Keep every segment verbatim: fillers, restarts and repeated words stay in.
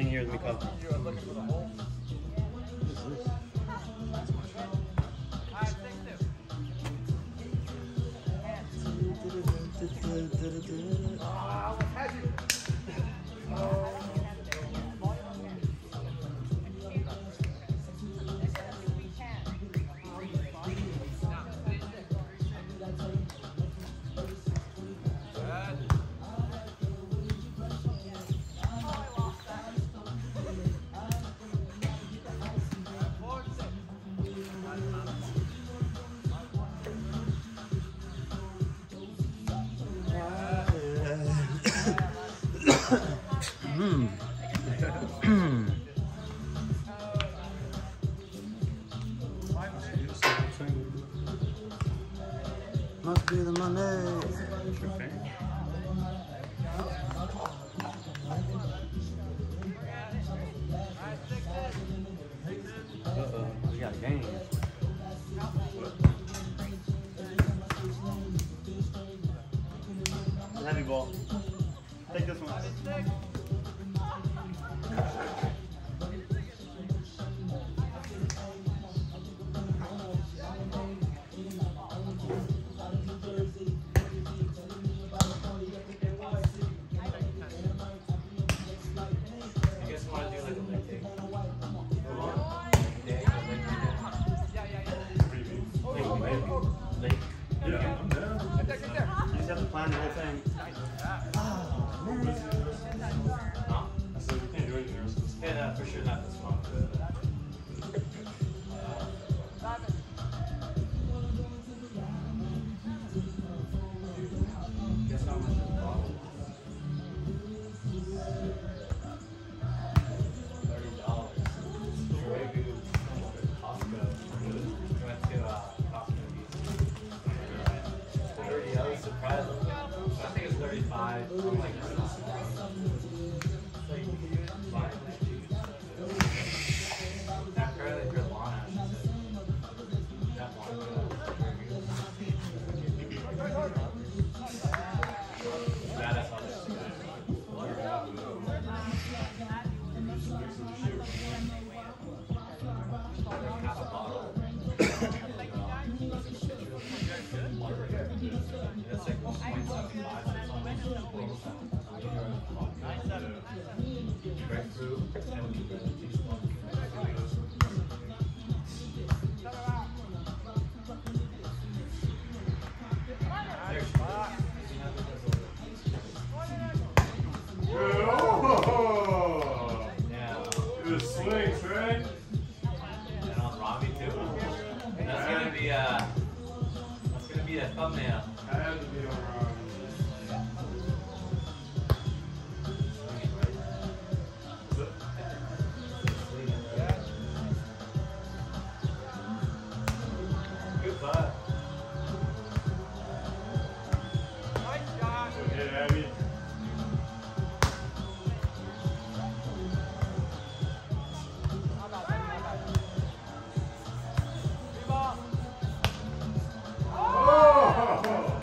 fifteen years Mikau. You are looking for the hole? Must be the money. Uh-oh, we got a game. Heavy ball. Take this one. Plan the whole thing. Oh, man. Huh? I said we can't do anything else. Yeah, no, for sure not this month. Guess how much is the bottle? Thirty dollars. Costco. We went to uh, Costco. Thirty. I was surprised. I think it's thirty-five. I'm like, apparently for Lana, she said that one. Badass on this. Half a bottle. That's like one point seven five. Grapefruit and Oh! yeah. It swings, right? And on Robbie too. That's gonna be uh that's gonna be a thumbnail. I had to be on Robbie. Good butt. Yeah, Abby. Oh!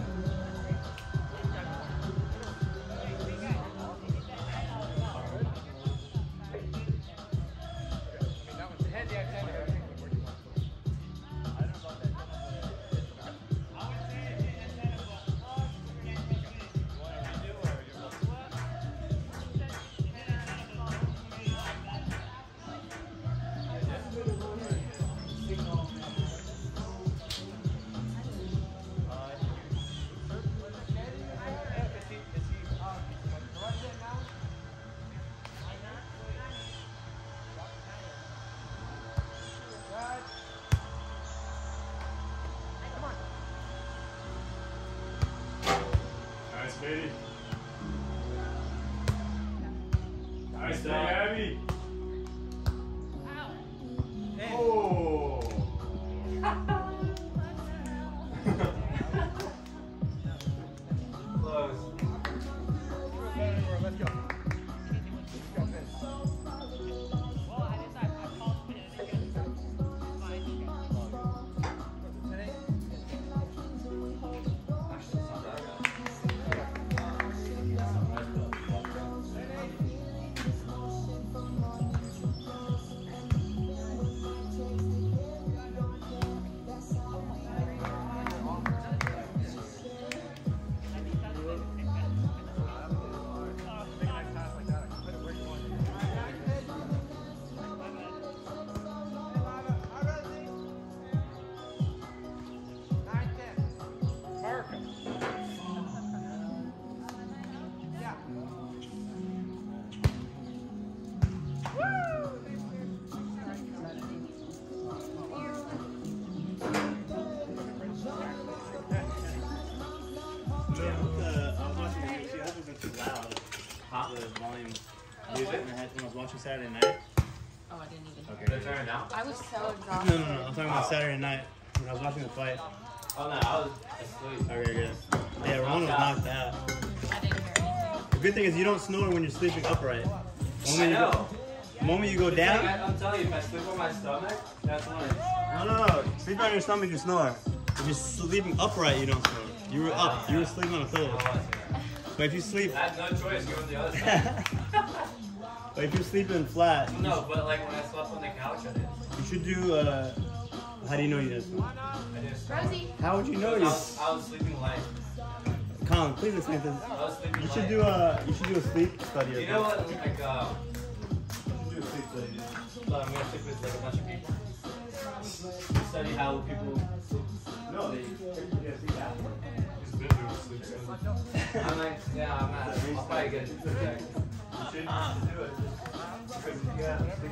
Nice, baby. Nice day, Abby. Oh. Close. Let's go. too loud. Huh? The volume. Music? When I had- when I was watching Saturday night. Oh, I didn't even. Okay. Did I turn it down? I was so No, exhausted. no, no. I'm talking about Saturday night when I was watching the fight. Oh no, I was asleep. Okay, good. Yeah, Ramon was knocked out. I didn't hear anything. The good thing is you don't snore when you're sleeping upright. The I moment you know. go, the moment you go It's down. like, I, I'm telling you, if I sleep on my stomach, that's when it's... No, no, no. Sleeping on your stomach, you snore. If you're sleeping upright, you don't snore. You were up. You were sleeping on a I pillow. was, yeah. But if you sleep, I had no choice, you're on the other side. but if you're sleeping flat, you, No, but like when I slept on the couch, I didn't. you should do. Uh, how do you know you didn't snore? I didn't sleep. Rosie. How would you know I you? was, I was sleeping light. Colin, please explain this. I was sleeping You light. should do a. You should do a sleep study. You of know this. what, like, uh, Do a sleep study. so I'm gonna sleep with like a bunch of people. Study how people sleep. No, they. Yeah, sleep after. He's been doing sleep study. I'm like, yeah, I'm not. I'll probably get it checked. You should, you should do it. Just because you got sleep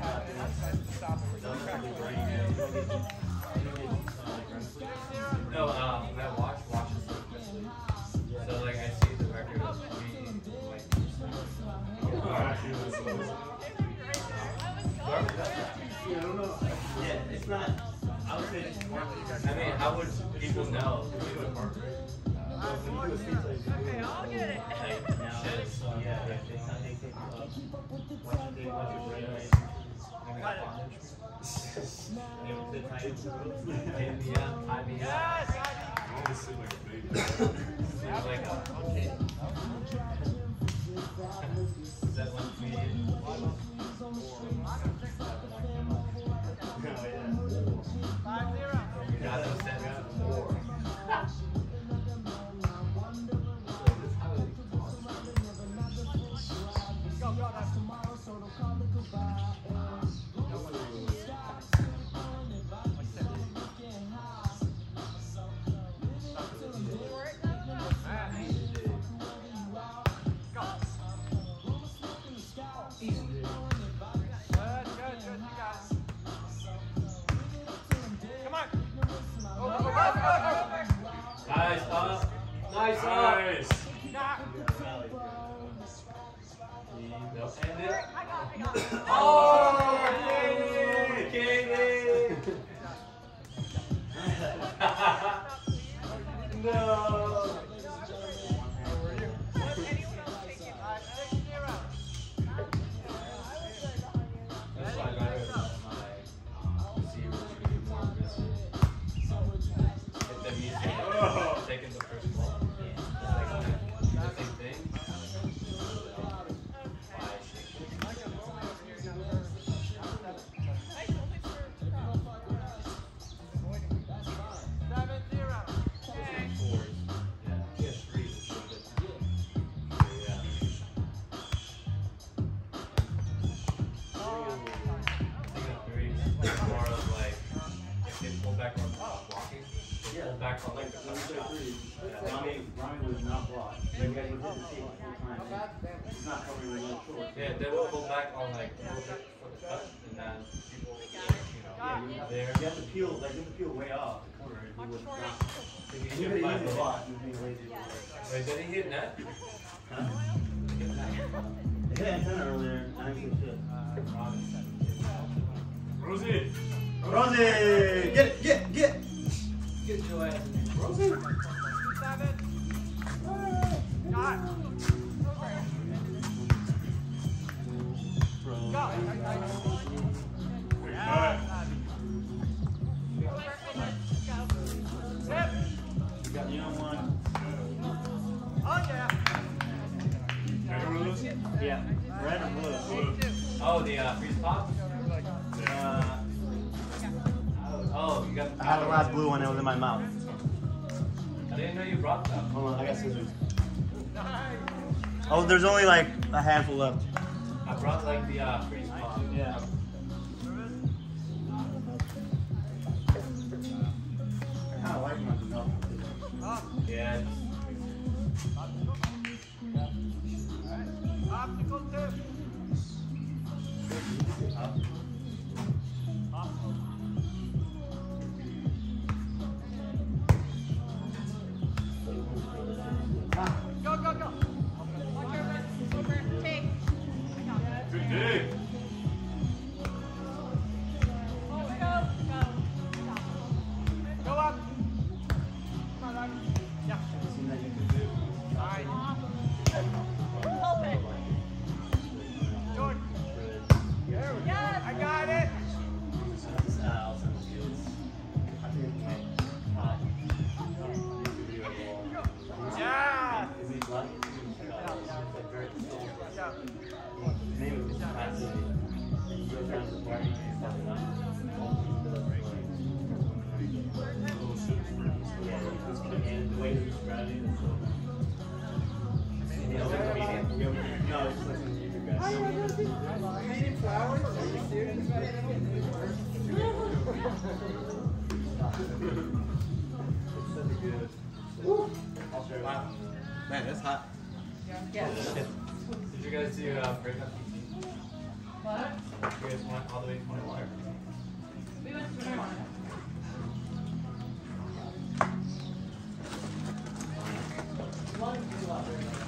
No, um, when I watch, watch and sleep, I sleep. So like I see the record of me, like, Oh, actually, this is- whoever does that. Yeah, I don't know. Yeah, it's not. I would say it's more. I mean, how would people know? If you do a heart rate? When you do a sleep study, you do it. I'll get it. Like, now, Shit. so, yeah, if they how they take you up, watch your day, watch your brain rate. Maybe I'll punch me. They would sit tight into the Tie me up, tie me up. I always sleep like a baby. Seems like a, okay. Is that one comedian? You got those set up four. Nice up. Nice up. Nice. Nope. End it. Oh, Katie! Katie! No. That's why I got rid of my um, receivers to be more aggressive. If the music Oh. taking the first ball. Like, when I do the same thing. Why shake it? Fours. Yeah. He has threes and shit, but- Yeah. Thinking of threes, it's more of like, if they pull back on blocking, they pull back on like the touch shot. Rami, Rami was not blocked. You guys would hit the table full time. He's not covering the little short. Yeah, they will pull back on like a little bit for the touch, and then people, you Yeah, know, you have, there. you have to peel, like you have to peel way off to cover it. You would not. Think he You should could find use a it. lot. You're being lazy. Wait, did he hit net? Huh? They hit antenna earlier. Nine good shit. Rosie. Rosie, get it, get, get. Get your ass in there. Rosie. Big cut. You got, you know one. Got one of those? Yeah. Red or blue? Oh, the uh, freeze pop? Uh, Oh, you got I had the last blue one. It was in my mouth. I didn't know you brought that. Hold on, I got scissors. Oh, there's only like a handful left. I brought like the uh, freeze pop. Yeah. I kind of like my milk. Yeah. goes down to the party and stuff like that. Yeah, it's comedian. The way he's describing it is so nice. You know, like comedian? No, it's just like some YouTube guy. Painting flowers? Are you serious? It's such a good. I'll show you. Wow. Man, that's hot. Yes. Did you guys do uh, breakup P C? What? You guys went all the way to twenty-one? We went to twenty-one. One, two,